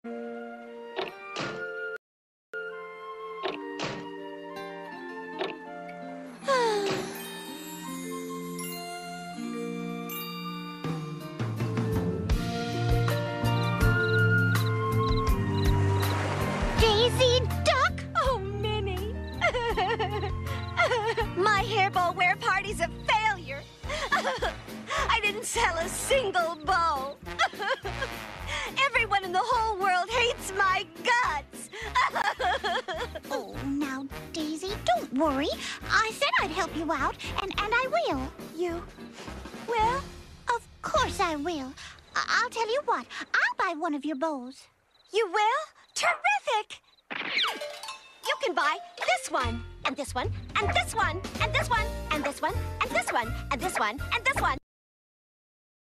Daisy Duck? Oh, Minnie. My hairball wear party's a failure. I didn't sell a single bow. Everyone in the whole world hates my guts. Oh, now, Daisy, don't worry. I said I'd help you out, and I will. You will? Of course I will. I'll tell you what. I'll buy one of your bows. You will? Terrific! You can buy this one, and this one, and this one, and this one, and this one, and this one, and this one, and this one.